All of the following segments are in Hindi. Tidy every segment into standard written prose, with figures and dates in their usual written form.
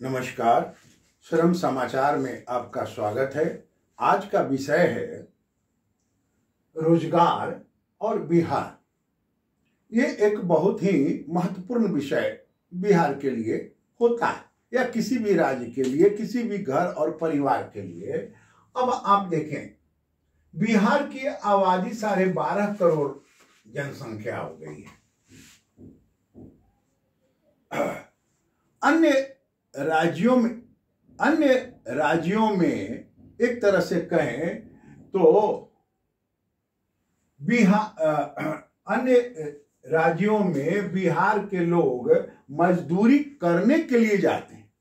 नमस्कार। श्रम समाचार में आपका स्वागत है। आज का विषय है रोजगार और बिहार। ये एक बहुत ही महत्वपूर्ण विषय बिहार के लिए होता है या किसी भी राज्य के लिए, किसी भी घर और परिवार के लिए। अब आप देखें, बिहार की आबादी 12.5 करोड़ जनसंख्या हो गई है। अन्य राज्यों में एक तरह से कहें तो अन्य राज्यों में बिहार के लोग मजदूरी करने के लिए जाते हैं।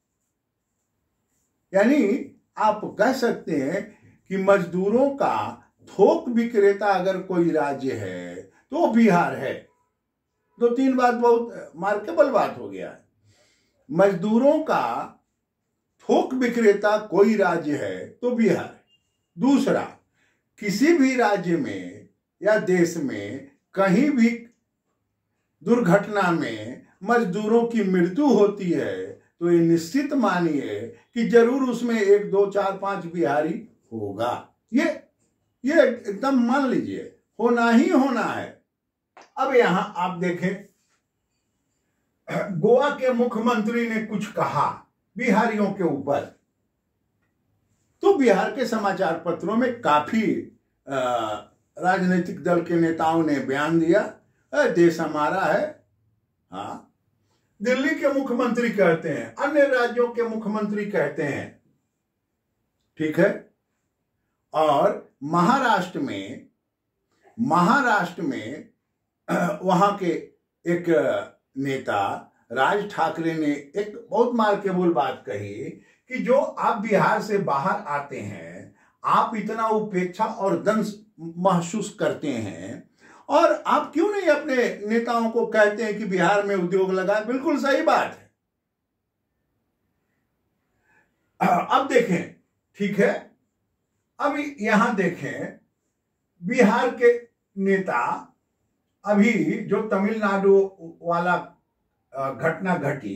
यानी आप कह सकते हैं कि मजदूरों का थोक विक्रेता अगर कोई राज्य है तो बिहार है। 2-3 बात बहुत मार्केबल बात हो गया है। मजदूरों का थोक विक्रेता कोई राज्य है तो बिहार है। दूसरा, किसी भी राज्य में या देश में कहीं भी दुर्घटना में मजदूरों की मृत्यु होती है तो ये निश्चित मानिए कि जरूर उसमें 1, 2, 4, 5 बिहारी होगा। ये एकदम मान लीजिए, होना ही होना है। अब यहां आप देखें, गोवा के मुख्यमंत्री ने कुछ कहा बिहारियों के ऊपर, तो बिहार के समाचार पत्रों में काफी राजनीतिक दल के नेताओं ने बयान दिया, देश हमारा है। हाँ, दिल्ली के मुख्यमंत्री कहते हैं, अन्य राज्यों के मुख्यमंत्री कहते हैं, ठीक है। और महाराष्ट्र में वहां के एक नेता राज ठाकरे ने एक बहुत मार्केबल बात कही कि जो आप बिहार से बाहर आते हैं, आप इतना उपेक्षा और दंश महसूस करते हैं, और आप क्यों नहीं अपने नेताओं को कहते हैं कि बिहार में उद्योग लगाए। बिल्कुल सही बात है। अब देखें, ठीक है, अब यहां देखें, बिहार के नेता अभी जो तमिलनाडु वाला घटना घटी,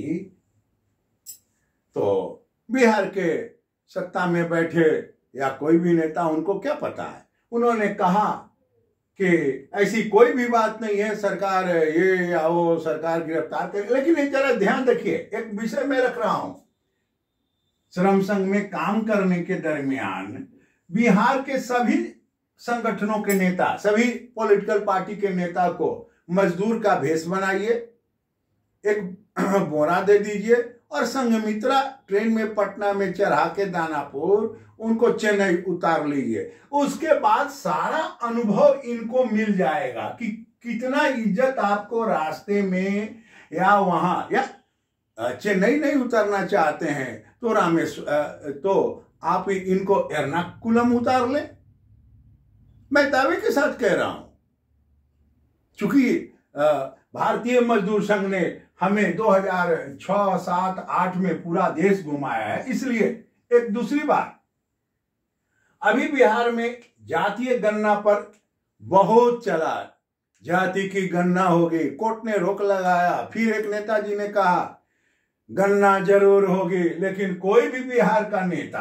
तो बिहार के सत्ता में बैठे या कोई भी नेता, उनको क्या पता है। उन्होंने कहा कि ऐसी कोई भी बात नहीं है, सरकार ये या वो सरकार गिरफ्तार करे। लेकिन एक जरा ध्यान रखिए, एक विषय मैं रख रहा हूं, श्रम संघ में काम करने के दरमियान बिहार के सभी संगठनों के नेता, सभी पॉलिटिकल पार्टी के नेता को मजदूर का भेष बनाइए, एक बोरा दे दीजिए और संघमित्रा ट्रेन में पटना में चढ़ा के दानापुर उनको चेन्नई उतार लीजिए। उसके बाद सारा अनुभव इनको मिल जाएगा कि कितना इज्जत आपको रास्ते में या वहां या चेन्नई नहीं उतरना चाहते हैं तो तो आप इनको एर्नाकुलम उतार लें। मैं दावे के साथ कह रहा हूं, चूंकि भारतीय मजदूर संघ ने हमें 2006, 7, 8 में पूरा देश घुमाया है। इसलिए एक दूसरी बात, अभी बिहार में जातीय गणना पर बहुत चला, जाति की गणना होगी, कोर्ट ने रोक लगाया। फिर एक नेताजी ने कहा गणना जरूर होगी, लेकिन कोई भी बिहार का नेता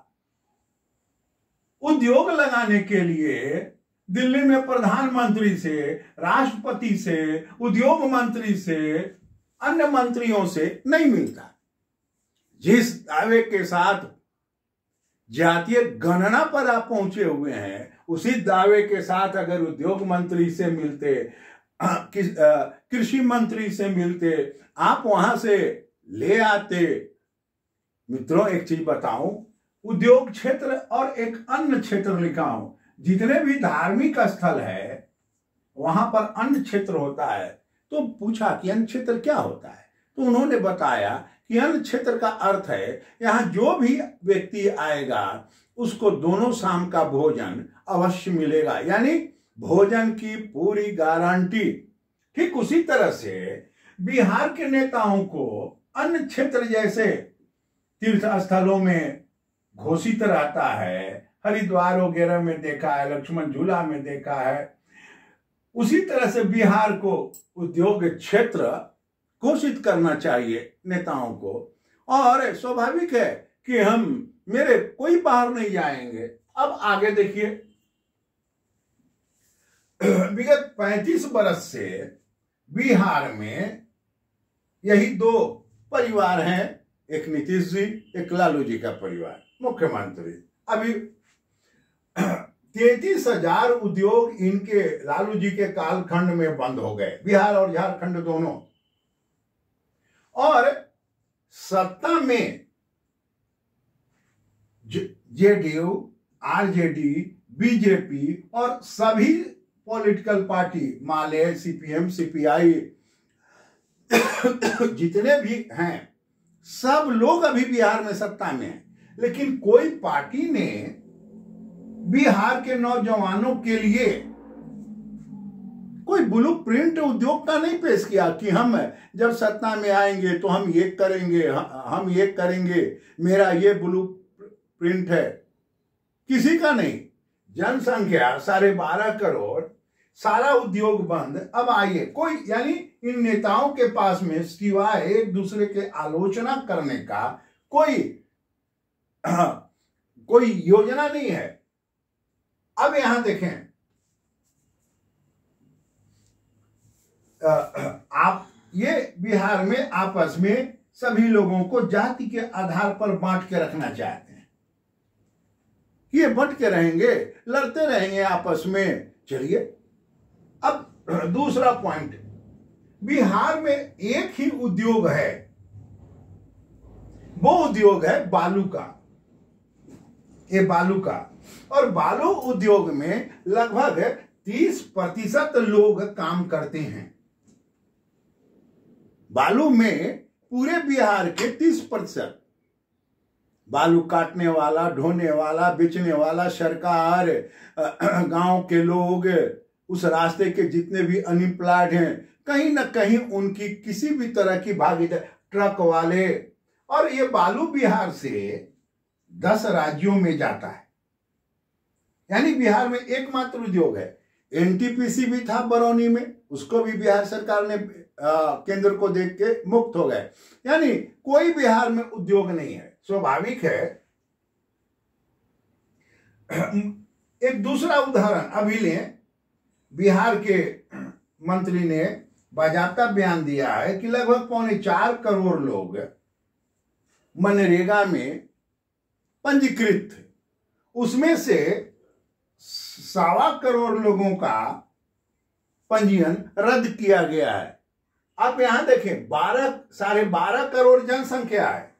उद्योग लगाने के लिए दिल्ली में प्रधानमंत्री से, राष्ट्रपति से, उद्योग मंत्री से, अन्य मंत्रियों से नहीं मिलता। जिस दावे के साथ जातीय गणना पर आप पहुंचे हुए हैं, उसी दावे के साथ अगर उद्योग मंत्री से मिलते, कृषि मंत्री से मिलते, आप वहां से ले आते। मित्रों, एक चीज बताऊं, उद्योग क्षेत्र और एक अन्य क्षेत्र लिखा हूं, जितने भी धार्मिक स्थल है वहां पर अन्य क्षेत्र होता है। तो पूछा कि अन्य क्षेत्र क्या होता है, तो उन्होंने बताया कि अन्य क्षेत्र का अर्थ है यहां जो भी व्यक्ति आएगा उसको दोनों शाम का भोजन अवश्य मिलेगा, यानी भोजन की पूरी गारंटी। ठीक उसी तरह से बिहार के नेताओं को अन्य क्षेत्र जैसे तीर्थ स्थलों में घोषित रहता है, हरिद्वार वगैरह में देखा है, लक्ष्मण झूला में देखा है, उसी तरह से बिहार को उद्योग क्षेत्र घोषित करना चाहिए नेताओं को। और स्वाभाविक है कि हम मेरे कोई बाहर नहीं जाएंगे। अब आगे देखिए, विगत 35 बरस से बिहार में यही दो परिवार हैं, एक नीतीश जी, एक लालू जी का परिवार, मुख्यमंत्री। अभी 33,000 उद्योग इनके लालू जी के कालखंड में बंद हो गए, बिहार और झारखंड दोनों। और सत्ता में जेडीयू, आरजेडी, बीजेपी और सभी political party, Maale, CPM, CPI, जितने भी हैं, सब लोग अभी बिहार में सत्ता में हैं। लेकिन कोई पार्टी ने बिहार के नौजवानों के लिए कोई ब्लूप्रिंट उद्योग का नहीं पेश किया कि हम जब सत्ता में आएंगे तो हम ये करेंगे, हम ये करेंगे, मेरा ये ब्लूप्रिंट है। किसी का नहीं। जनसंख्या 12.5 करोड़, सारा उद्योग बंद। अब आइए, कोई यानी इन नेताओं के पास में सिवाय एक दूसरे के आलोचना करने का कोई योजना नहीं है। अब यहां देखें, आप ये बिहार में आपस में सभी लोगों को जाति के आधार पर बांट के रखना चाहते हैं। ये बंट के रहेंगे, लड़ते रहेंगे आपस में। चलिए, अब दूसरा पॉइंट, बिहार में एक ही उद्योग है, वो उद्योग है बालू का। ये बालू का, और बालू उद्योग में लगभग 30% लोग काम करते हैं। बालू में पूरे बिहार के 30%, बालू काटने वाला, ढोने वाला, बेचने वाला सरकार, गांव के लोग, उस रास्ते के जितने भी अनएम्प्लॉयड हैं, कहीं ना कहीं उनकी किसी भी तरह की भागीदारी, ट्रक वाले। और ये बालू बिहार से 10 राज्यों में जाता है, यानी बिहार में एकमात्र उद्योग है। एनटीपीसी भी था बरौनी में, उसको भी बिहार सरकार ने केंद्र को देख के मुक्त हो गए। यानी कोई बिहार में उद्योग नहीं है। स्वाभाविक है। एक दूसरा उदाहरण अभी लें, बिहार के मंत्री ने बाजाबता बयान दिया है कि लगभग 4.25 करोड़ लोग मनरेगा में पंजीकृत थे। उसमें से 1.25 करोड़ लोगों का पंजीयन रद्द किया गया है। आप यहां देखें, 12.5 करोड़ जनसंख्या है,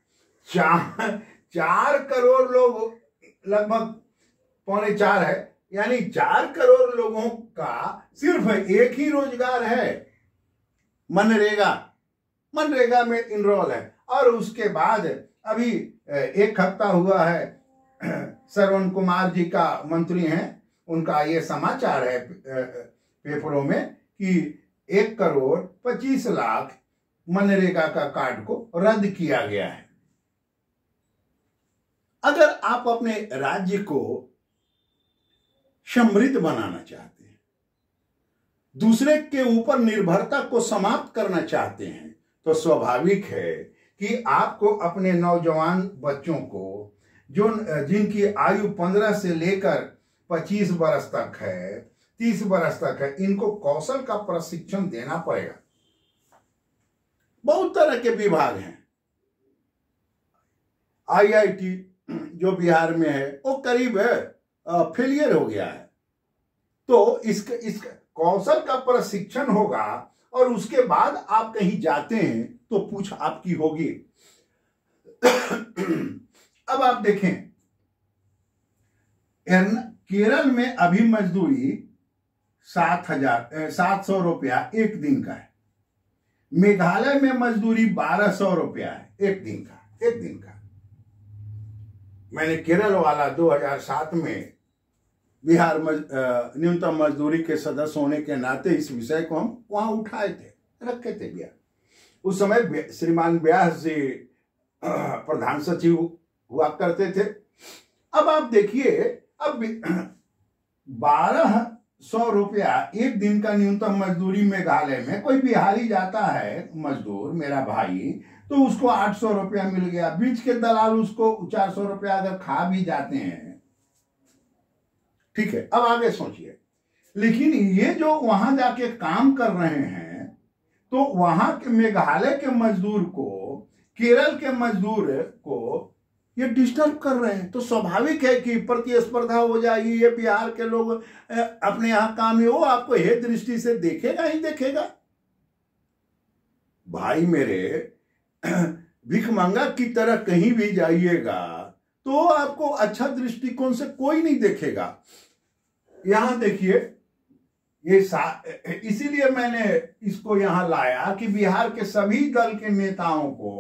4 करोड़ लोग, लगभग 4.25 है, यानी 4 करोड़ लोगों का सिर्फ एक ही रोजगार है, मनरेगा में इनरोल है। और उसके बाद अभी 1 हफ्ता हुआ है, श्रवण कुमार जी का मंत्री हैं, उनका ये समाचार है पेपरों में कि 1,25,00,000 मनरेगा का कार्ड को रद्द किया गया है। अगर आप अपने राज्य को समृद्ध बनाना चाहते हैं, दूसरे के ऊपर निर्भरता को समाप्त करना चाहते हैं, तो स्वाभाविक है कि आपको अपने नौजवान बच्चों को, जिनकी आयु 15 से लेकर 25 बरस तक है, 30 बरस तक है, इनको कौशल का प्रशिक्षण देना पड़ेगा। बहुत तरह के विभाग हैं। आईआईटी जो बिहार में है वो करीब फेलियर हो गया है, तो इसका कौशल का प्रशिक्षण होगा और उसके बाद आप कहीं जाते हैं तो पूछ आपकी होगी। अब आप देखें, केरल में अभी मजदूरी 700 रुपया एक दिन का है। मेघालय में मजदूरी 1200 रुपया है एक दिन का। मैंने केरल वाला 2007 में बिहार न्यूनतम मजदूरी के सदस्य होने के नाते इस विषय को हम वहां उठाए थे, रखे थे बिहार। उस समय श्रीमान व्यास जी प्रधान सचिव हुआ करते थे। अब आप देखिए, अब 1200 रुपया एक दिन का न्यूनतम मजदूरी मेघालय में, कोई बिहारी जाता है मजदूर, मेरा भाई, तो उसको 800 रुपया मिल गया। बीच के दलाल उसको 400 रुपया अगर खा भी जाते हैं, ठीक है। अब आगे सोचिए, लेकिन ये जो वहां जाके काम कर रहे हैं, तो वहां के मेघालय के मजदूर को, केरल के मजदूर को ये डिस्टर्ब कर रहे हैं। तो स्वाभाविक है कि प्रतिस्पर्धा हो जाएगी। ये बिहार के लोग अपने यहां काम, वो आपको हे दृष्टि से देखेगा ही देखेगा। भाई मेरे, भिखमंगा की तरह कहीं भी जाइएगा तो आपको अच्छा दृष्टिकोण से कोई नहीं देखेगा। यहां देखिए, ये इसीलिए मैंने इसको यहां लाया कि बिहार के सभी दल के नेताओं को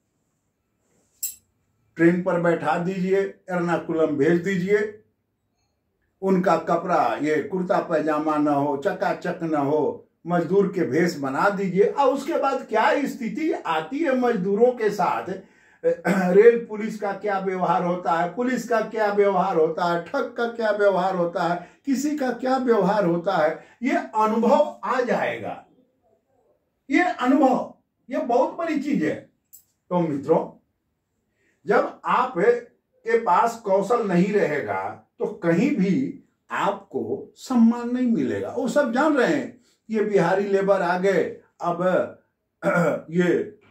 ट्रेन पर बैठा दीजिए, एर्नाकुलम भेज दीजिए। उनका कपड़ा ये कुर्ता पैजामा न हो, चकाचक न हो, मजदूर के भेष बना दीजिए। और उसके बाद क्या स्थिति आती है मजदूरों के साथ, रेल पुलिस का क्या व्यवहार होता है, पुलिस का क्या व्यवहार होता है, ठग का क्या व्यवहार होता है, किसी का क्या व्यवहार होता है, ये अनुभव आ जाएगा। ये अनुभव, ये बहुत बड़ी चीज है। तो मित्रों, जब आप के पास कौशल नहीं रहेगा तो कहीं भी आपको सम्मान नहीं मिलेगा। वो सब जान रहे हैं, ये बिहारी लेबर आ गए, अब ये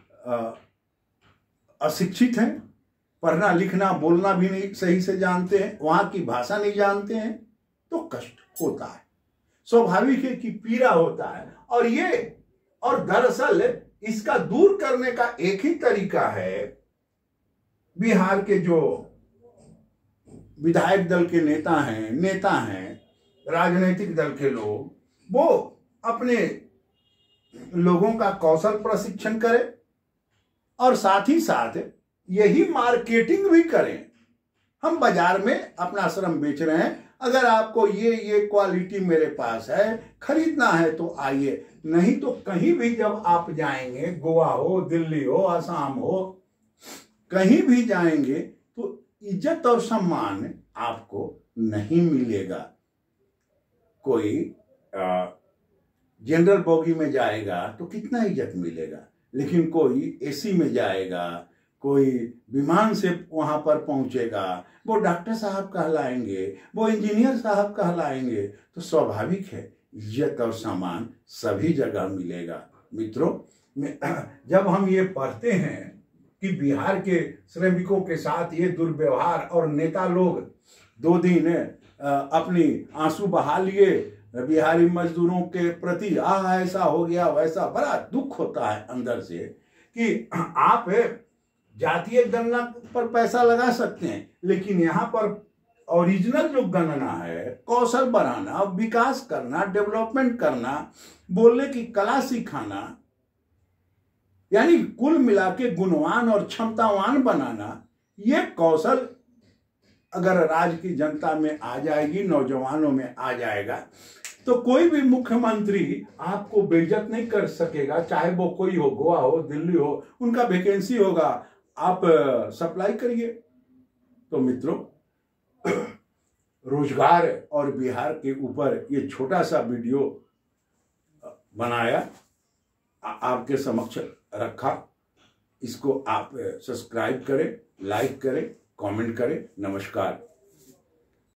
अशिक्षित हैं, पढ़ना लिखना बोलना भी नहीं सही से जानते हैं, वहां की भाषा नहीं जानते हैं, तो कष्ट होता है, स्वाभाविक है कि पीड़ा होता है। और दरअसल इसका दूर करने का एक ही तरीका है, बिहार के जो विधायक दल के नेता हैं, राजनीतिक दल के लोग, वो अपने लोगों का कौशल प्रशिक्षण करें और साथ ही साथ यही मार्केटिंग भी करें। हम बाजार में अपना श्रम बेच रहे हैं, अगर आपको ये क्वालिटी मेरे पास है, खरीदना है तो आइए। नहीं तो कहीं भी जब आप जाएंगे, गोवा हो, दिल्ली हो, असम हो, कहीं भी जाएंगे तो इज्जत और सम्मान आपको नहीं मिलेगा। कोई जनरल बोगी में जाएगा तो कितना इज्जत मिलेगा, लेकिन कोई एसी में जाएगा, कोई विमान से वहां पर पहुंचेगा, वो डॉक्टर साहब कहलाएंगे, वो इंजीनियर साहब कहलाएंगे। तो स्वाभाविक है इज्जत और सम्मान सभी जगह मिलेगा। मित्रों, जब हम ये पढ़ते हैं कि बिहार के श्रमिकों के साथ ये दुर्व्यवहार, और नेता लोग 2 दिन अपनी आंसू बहा लिए बिहारी मजदूरों के प्रति, ऐसा हो गया वैसा, बड़ा दुख होता है अंदर से कि आप जातीय गणना पर पैसा लगा सकते हैं, लेकिन यहाँ पर ओरिजिनल जो गणना है, कौशल बढ़ाना, विकास करना, डेवलपमेंट करना, बोलने की कला सिखाना, यानी कुल मिला के गुणवान और क्षमतावान बनाना, ये कौशल अगर राज्य की जनता में आ जाएगी, नौजवानों में आ जाएगा, तो कोई भी मुख्यमंत्री आपको बेइज्जत नहीं कर सकेगा। चाहे वो कोई हो, गोवा हो, दिल्ली हो, उनका वैकेंसी होगा, आप सप्लाई करिए। तो मित्रों, रोजगार और बिहार के ऊपर ये छोटा सा वीडियो बनाया, आपके समक्ष रखा। इसको आप सब्सक्राइब करें, लाइक करें, कमेंट करें। नमस्कार।